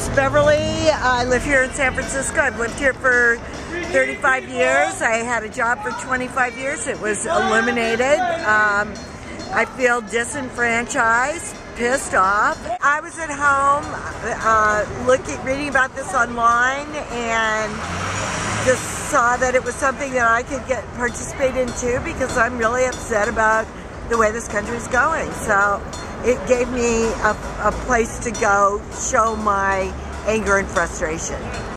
name's Beverly. I live here in San Francisco. I've lived here for 35 years. I had a job for 25 years. It was eliminated. I feel disenfranchised, pissed off. I was at home reading about this online and just saw that it was something that I could participate in too, because I'm really upset about the way this country is going. So it gave me a place to go show my anger and frustration.